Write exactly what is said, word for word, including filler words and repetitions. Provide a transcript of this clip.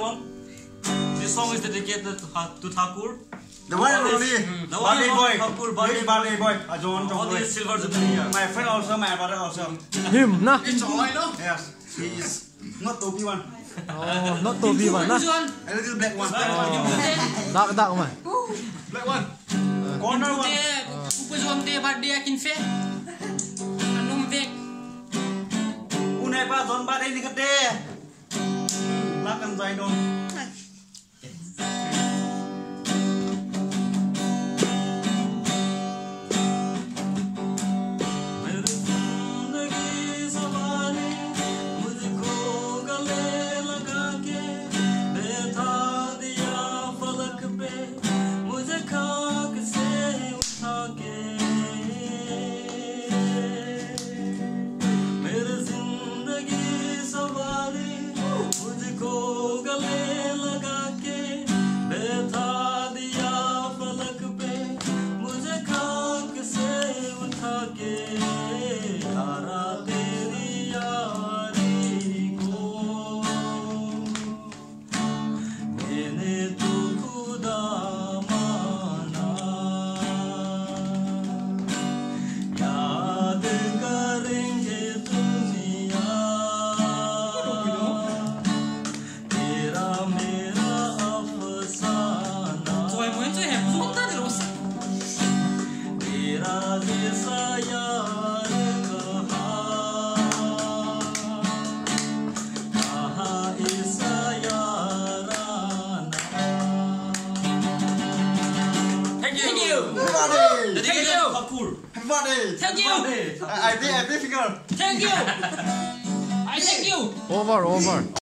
song. This song is dedicated to, to Thakur. The one and only The one Barley and boy. only Thakur, Barley Barley. Barley boy. Ajon All Jong these silver jubilee. My friend also, my brother also. Him na. Yes, he is not Toby one. Oh, not Toby one na. A little black one. Oh, dark dark one. Black one. Corner one. Upazom de birthday akin fe. Anum vek. Unai pa don ba đây đi cắt đê. Lắcกันใจโดน Thank you. I think I think figure. Thank you. I thank you. Over over.